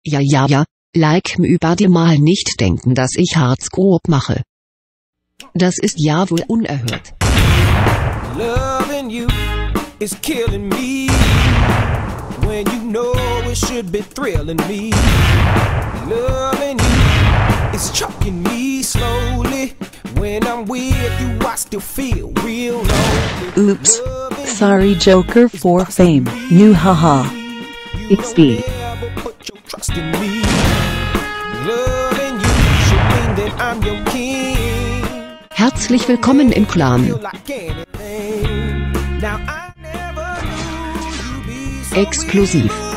Ja, like MyBoody mal nicht denken, dass ich Harzgrob mache. Das ist ja wohl unerhört. Loving you is killing me when you know it should be thrilling me. Loving you is choking me slowly when I'm with you. I still feel real lonely. Oops. Sorry Joker for fame. New haha. XD. Trust in me. Loving you should mean that I'm your king. Herzlich willkommen im Clan. Exklusiv.